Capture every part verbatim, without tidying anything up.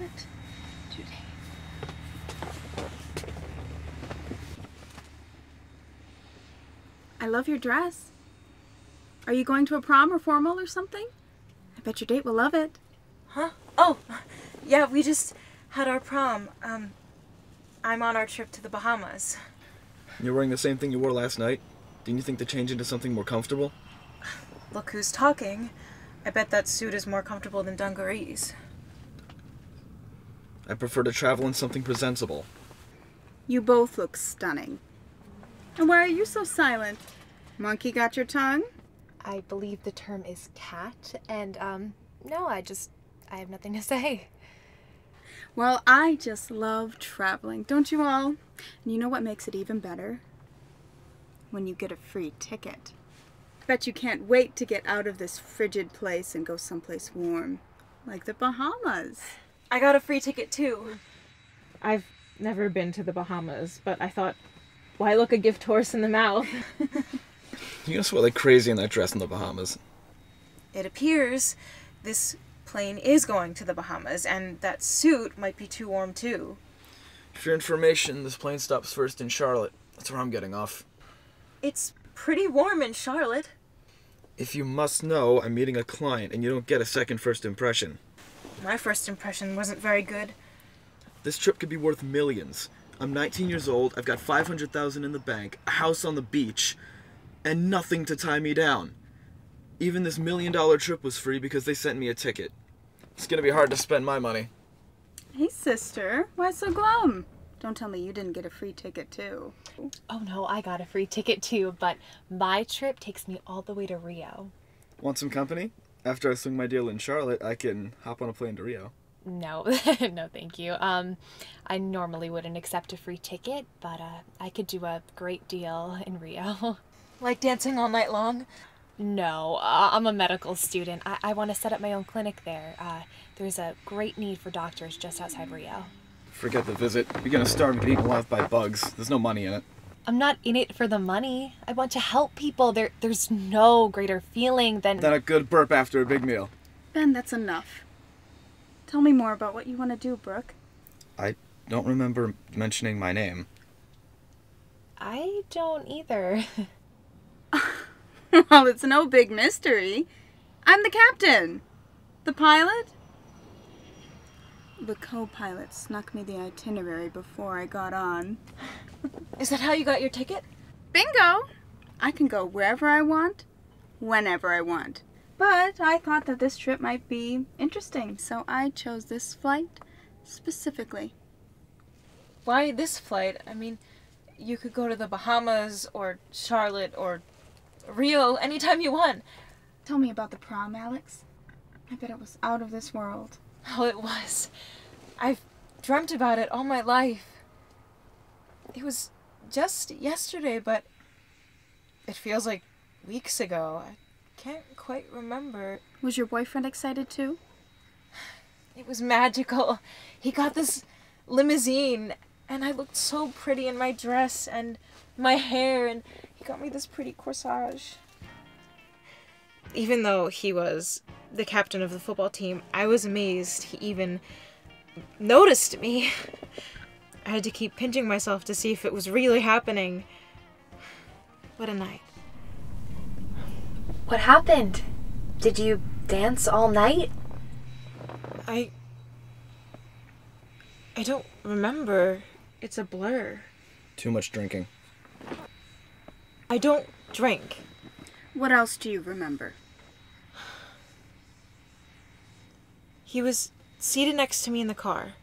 it today. I love your dress. Are you going to a prom or formal or something? I bet your date will love it. Huh? Oh, yeah, we just had our prom. Um, I'm on our trip to the Bahamas. You're wearing the same thing you wore last night? Didn't you think to change into something more comfortable? Look who's talking. I bet that suit is more comfortable than dungarees. I prefer to travel in something presentable. You both look stunning. And why are you so silent? Monkey got your tongue? I believe the term is cat, and, um, no, I just, I have nothing to say. Well, I just love traveling, don't you all? And you know what makes it even better? When you get a free ticket. Bet you can't wait to get out of this frigid place and go someplace warm, like the Bahamas. I got a free ticket too. I've never been to the Bahamas, but I thought, why look a gift horse in the mouth? You're gonna sweat like crazy in that dress in the Bahamas. It appears this plane is going to the Bahamas, and that suit might be too warm too. For your information, this plane stops first in Charlotte. That's where I'm getting off. It's pretty warm in Charlotte. If you must know, I'm meeting a client, and you don't get a second first impression. My first impression wasn't very good. This trip could be worth millions. I'm nineteen years old, I've got five hundred thousand in the bank, a house on the beach, and nothing to tie me down. Even this million dollar trip was free because they sent me a ticket. It's gonna be hard to spend my money. Hey, sister. Why so glum? Don't tell me you didn't get a free ticket, too. Oh no, I got a free ticket too, but my trip takes me all the way to Rio. Want some company? After I swing my deal in Charlotte, I can hop on a plane to Rio. No, no thank you. Um, I normally wouldn't accept a free ticket, but uh, I could do a great deal in Rio. Like dancing all night long? No, uh, I'm a medical student. I, I want to set up my own clinic there. Uh, there's a great need for doctors just outside Rio. Forget the visit. You're gonna starve and get eaten alive by bugs. There's no money in it. I'm not in it for the money. I want to help people. There, there's no greater feeling than... Than a good burp after a big meal. Ben, that's enough. Tell me more about what you want to do, Brooke. I don't remember mentioning my name. I don't either. Well, it's no big mystery. I'm the captain. The pilot? The co-pilot snuck me the itinerary before I got on. Is that how you got your ticket? Bingo! I can go wherever I want, whenever I want. But I thought that this trip might be interesting, so I chose this flight specifically. Why this flight? I mean, you could go to the Bahamas or Charlotte or Rio anytime you want. Tell me about the prom, Alex. I bet it was out of this world. Oh, it was. I've dreamt about it all my life. It was just yesterday, but it feels like weeks ago. I can't quite remember. Was your boyfriend excited too? It was magical. He got this limousine, and I looked so pretty in my dress and my hair, and he got me this pretty corsage. Even though he was the captain of the football team, I was amazed he even noticed me. I had to keep pinching myself to see if it was really happening. What a night. What happened? Did you dance all night? I... I don't remember. It's a blur. Too much drinking. I don't drink. What else do you remember? He was seated next to me in the car.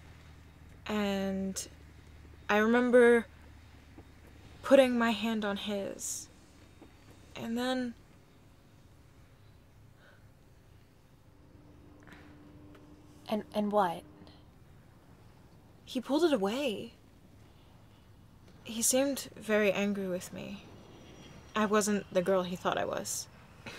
And I remember putting my hand on his. And then... And and what? He pulled it away. He seemed very angry with me. I wasn't the girl he thought I was.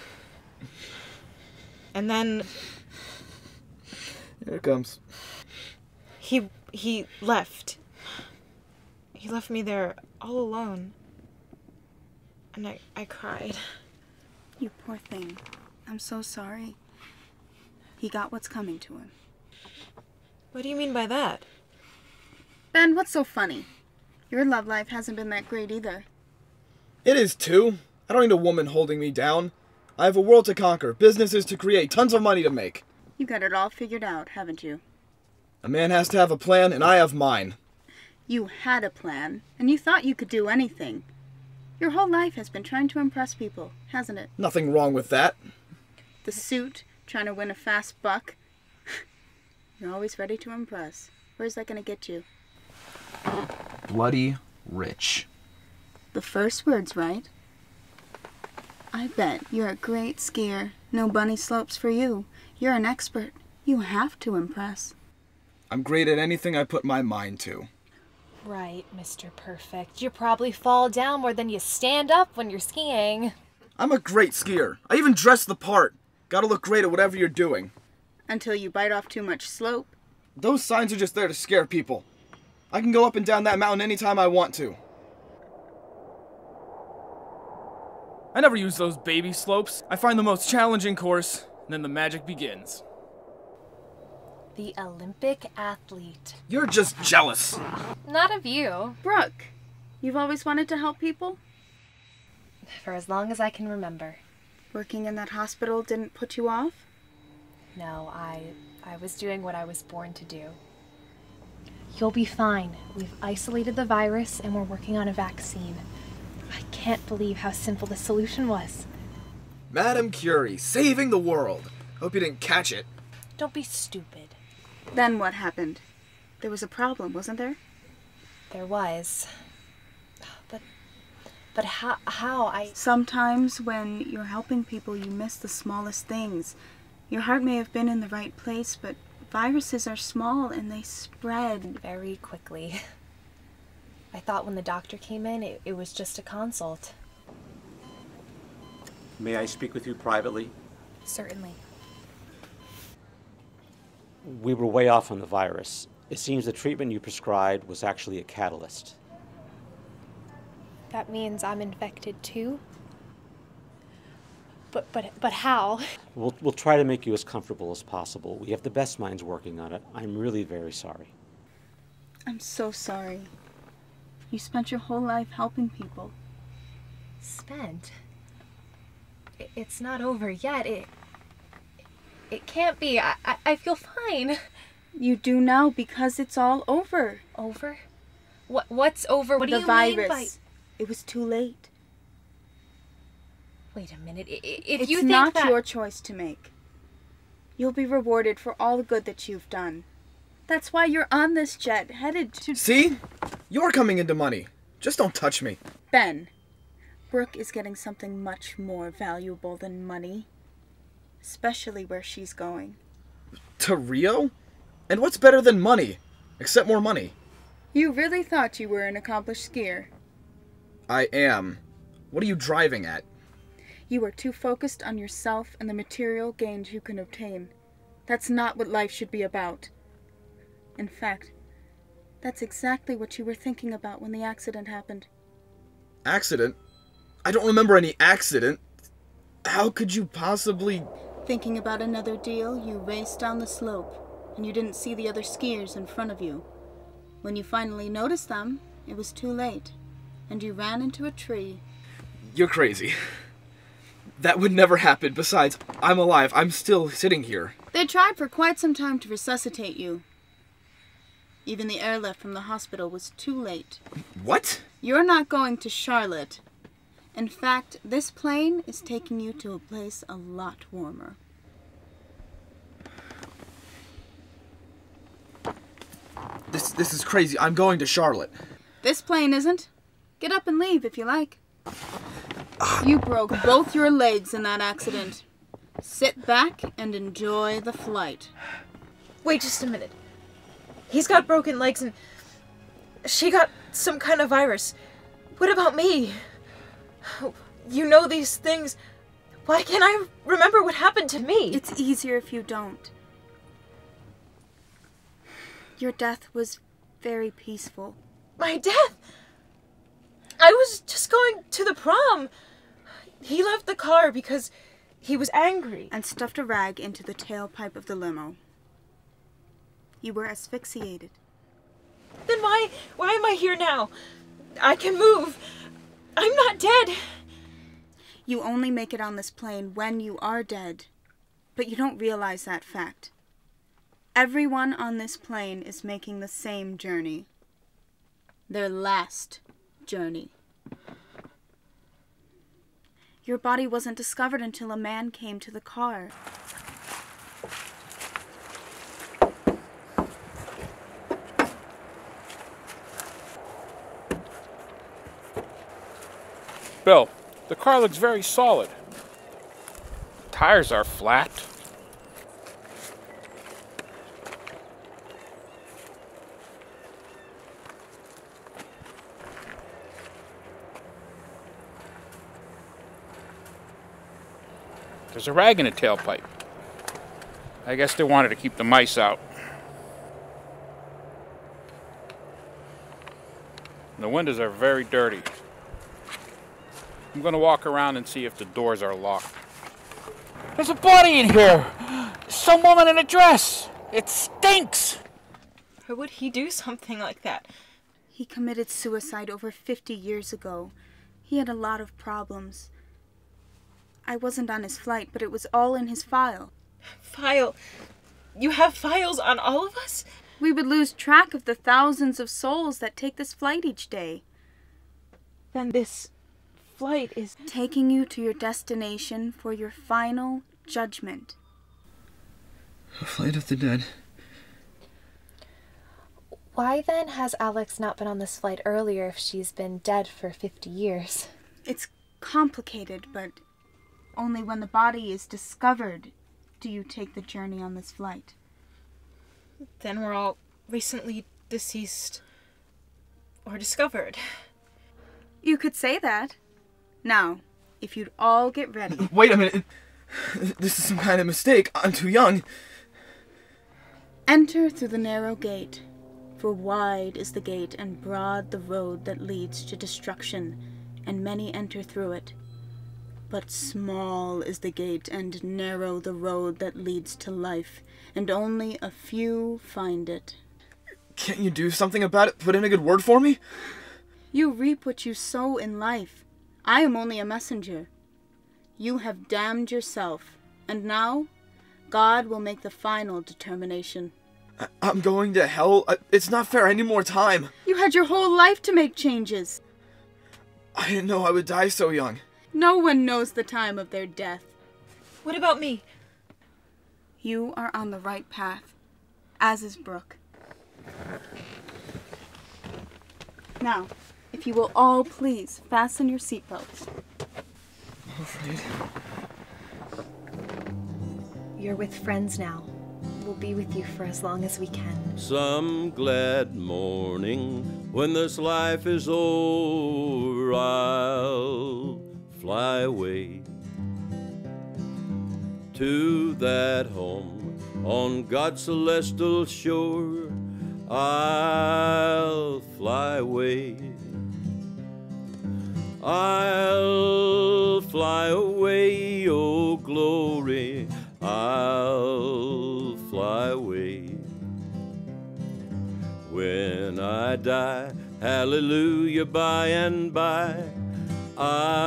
And then... Here it comes. He he left. He left me there all alone. And I, I cried. You poor thing. I'm so sorry. He got what's coming to him. What do you mean by that? Ben, what's so funny? Your love life hasn't been that great either. It is too. I don't need a woman holding me down. I have a world to conquer, businesses to create, tons of money to make. You got it all figured out, haven't you? A man has to have a plan, and I have mine. You had a plan, and you thought you could do anything. Your whole life has been trying to impress people, hasn't it? Nothing wrong with that. The suit, trying to win a fast buck. You're always ready to impress. Where's that gonna get you? Bloody rich. The first word's right. I bet you're a great skier. No bunny slopes for you. You're an expert. You have to impress. I'm great at anything I put my mind to. Right, Mister Perfect. You probably fall down more than you stand up when you're skiing. I'm a great skier. I even dress the part. Gotta look great at whatever you're doing. Until you bite off too much slope. Those signs are just there to scare people. I can go up and down that mountain anytime I want to. I never use those baby slopes. I find the most challenging course, and then the magic begins. The Olympic athlete. You're just jealous. Not of you. Brooke, you've always wanted to help people? For as long as I can remember. Working in that hospital didn't put you off? No, I I was doing what I was born to do. You'll be fine. We've isolated the virus and we're working on a vaccine. I can't believe how simple the solution was. Madame Curie, saving the world. Hope you didn't catch it. Don't be stupid. Then what happened? There was a problem, wasn't there? There was. But but how how I Sometimes when you're helping people, you miss the smallest things. Your heart may have been in the right place, but viruses are small and they spread. very quickly. I thought when the doctor came in, it, it was just a consult. May I speak with you privately? Certainly. We were way off on the virus. It seems the treatment you prescribed was actually a catalyst. That means I'm infected too? But but but how? We'll, we'll try to make you as comfortable as possible. We have the best minds working on it. I'm really very sorry. I'm so sorry. You spent your whole life helping people. Spent? I- It's not over yet. It it can't be. I, I I feel fine. You do now because it's all over. Over? What what's over? What do the you virus. mean by? It was too late. Wait a minute. I- i- If It's you think not that your choice to make. You'll be rewarded for all the good that you've done. That's why you're on this jet, headed to... See? You're coming into money. Just don't touch me. Ben, Brooke is getting something much more valuable than money. Especially where she's going. To Rio? And what's better than money? Except more money. You really thought you were an accomplished skier. I am. What are you driving at? You are too focused on yourself and the material gains you can obtain. That's not what life should be about. In fact, that's exactly what you were thinking about when the accident happened. Accident? I don't remember any accident. How could you possibly... Thinking about another deal, you raced down the slope, and you didn't see the other skiers in front of you. When you finally noticed them, it was too late, and you ran into a tree. You're crazy. That would never happen. Besides, I'm alive. I'm still sitting here. They tried for quite some time to resuscitate you. Even the airlift from the hospital was too late. What? You're not going to Charlotte. In fact, this plane is taking you to a place a lot warmer. This this is crazy. I'm going to Charlotte. This plane isn't. Get up and leave if you like. You broke both your legs in that accident. Sit back and enjoy the flight. Wait just a minute. He's got broken legs and she got some kind of virus. What about me? You know these things. Why can't I remember what happened to me? It's easier if you don't. Your death was very peaceful. My death? I was just going to the prom. He left the car because he was angry. And stuffed a rag into the tailpipe of the limo. You were asphyxiated. Then why, why am I here now? I can move. I'm not dead. You only make it on this plane when you are dead, but you don't realize that fact. Everyone on this plane is making the same journey. Their last journey. Your body wasn't discovered until a man came to the car. Bill, the car looks very solid. Tires are flat. There's a rag in the tailpipe. I guess they wanted to keep the mice out. The windows are very dirty. I'm gonna walk around and see if the doors are locked. There's a body in here! Some woman in a dress! It stinks! Why would he do something like that? He committed suicide over fifty years ago. He had a lot of problems. I wasn't on his flight, but it was all in his file. File? You have files on all of us? We would lose track of the thousands of souls that take this flight each day. Then this flight is taking you to your destination for your final judgment. A flight of the dead. Why then has Alex not been on this flight earlier if she's been dead for fifty years? It's complicated, but only when the body is discovered do you take the journey on this flight. Then we're all recently deceased or discovered. You could say that. Now, if you'd all get ready. Wait a minute. This is some kind of mistake. I'm too young. Enter through the narrow gate, for wide is the gate and broad the road that leads to destruction, and many enter through it. But small is the gate and narrow the road that leads to life, and only a few find it. Can't you do something about it? Put in a good word for me? You reap what you sow in life. I am only a messenger. You have damned yourself, and now God will make the final determination. I- I'm going to hell. I- it's not fair. I need more time. You had your whole life to make changes. I didn't know I would die so young. No one knows the time of their death. What about me? You are on the right path, as is Brooke. Now, if you will all please fasten your seatbelts. I'm afraid. You're with friends now. We'll be with you for as long as we can. Some glad morning when this life is over, I'll fly away to that home on God's celestial shore. I'll fly away. I'll fly away, oh glory. I'll fly away. When I die, hallelujah, by and by, I